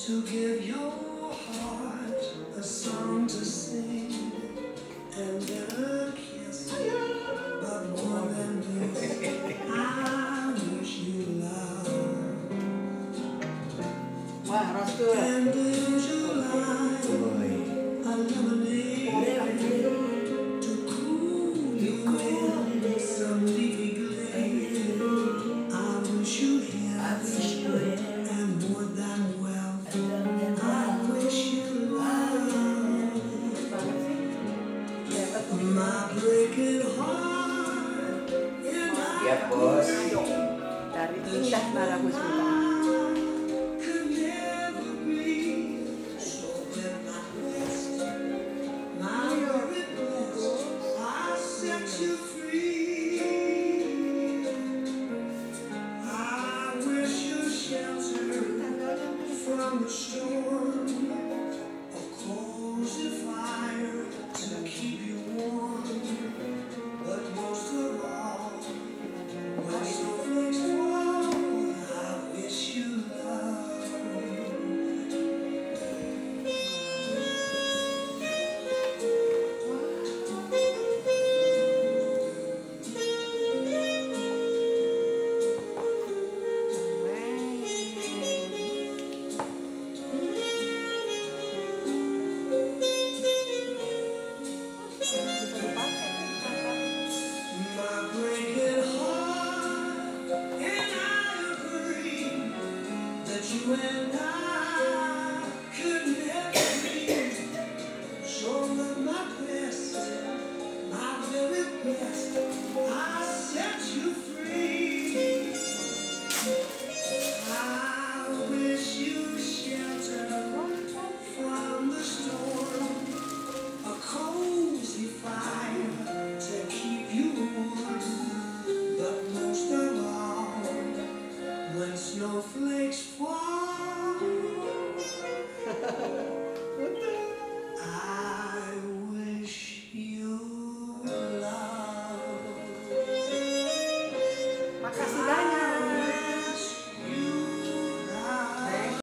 to give your heart a song to sing and then a kiss. But more than this, I wish you love. Wah, Rasul. And is your life a lemonade to cool you in some leafy glade? I wish you health and more than wealth. I wish you love. My breaking heart and Ya bos. Dari Indah Naragusmila. could never be so in my breast. My very best, I set you free. I wish you shelter from the storm, a cozy fire to keep you warm. But most of all, when snowflakes fall, I wish you love. My breaking heart, and I agree that you and I could never be. So with my best, my very best, I set you free. I wish you shelter from the storm, a cozy fire to keep you warm. But most of all, when snowflakes fall, I